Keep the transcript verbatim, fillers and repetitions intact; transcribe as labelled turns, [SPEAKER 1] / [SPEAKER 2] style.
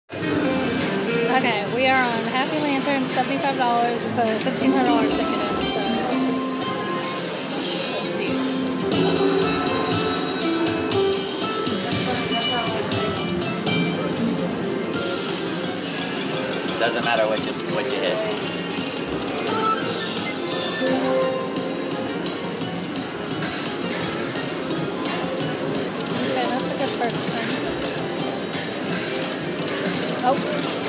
[SPEAKER 1] Okay, we are on Happy Lantern, seventy-five dollars, and put a fifteen hundred dollar ticket in, so let's see.
[SPEAKER 2] Doesn't matter what you, what you hit.
[SPEAKER 1] Okay, that's a good first thing. Oh.